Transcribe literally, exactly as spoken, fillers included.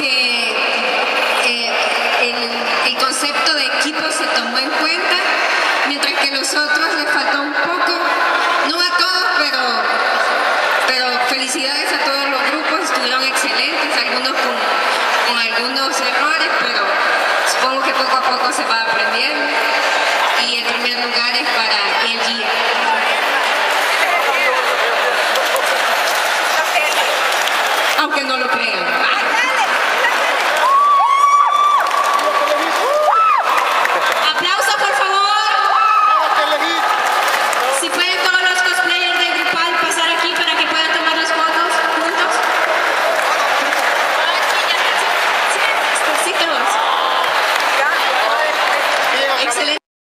que eh, el, el concepto de equipo se tomó en cuenta, mientras que los otros les faltó un poco, no a todos, pero, pero felicidades a todos los grupos, estuvieron excelentes, algunos con, con algunos errores, pero supongo que poco a poco se va aprendiendo, y el primer lugar es para el guía. Aunque no lo crean.